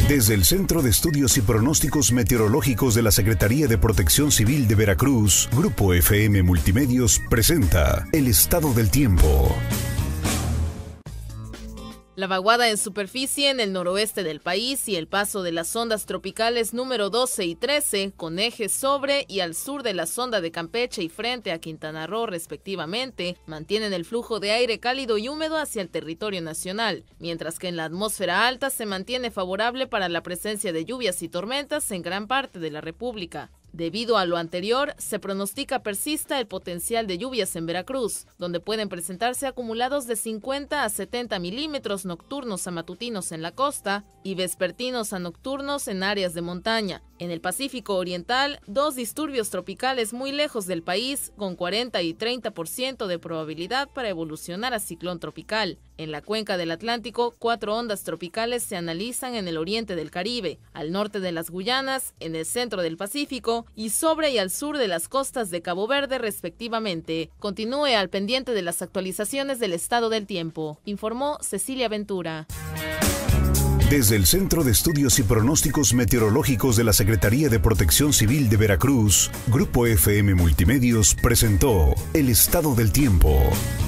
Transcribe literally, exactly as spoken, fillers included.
Desde el Centro de Estudios y Pronósticos Meteorológicos de la Secretaría de Protección Civil de Veracruz, Grupo F M Multimedios presenta el estado del tiempo. La vaguada en superficie en el noroeste del país y el paso de las ondas tropicales número doce y trece, con eje sobre y al sur de la sonda de Campeche y frente a Quintana Roo respectivamente, mantienen el flujo de aire cálido y húmedo hacia el territorio nacional, mientras que en la atmósfera alta se mantiene favorable para la presencia de lluvias y tormentas en gran parte de la República. Debido a lo anterior, se pronostica persista el potencial de lluvias en Veracruz, donde pueden presentarse acumulados de cincuenta a setenta milímetros nocturnos a matutinos en la costa y vespertinos a nocturnos en áreas de montaña. En el Pacífico Oriental, dos disturbios tropicales muy lejos del país, con cuarenta y treinta por ciento de probabilidad para evolucionar a ciclón tropical. En la cuenca del Atlántico, cuatro ondas tropicales se analizan en el oriente del Caribe, al norte de las Guyanas, en el centro del Pacífico y sobre y al sur de las costas de Cabo Verde, respectivamente. Continúe al pendiente de las actualizaciones del estado del tiempo, informó Cecilia Ventura. Desde el Centro de Estudios y Pronósticos Meteorológicos de la Secretaría de Protección Civil de Veracruz, Grupo F M Multimedios presentó el estado del tiempo.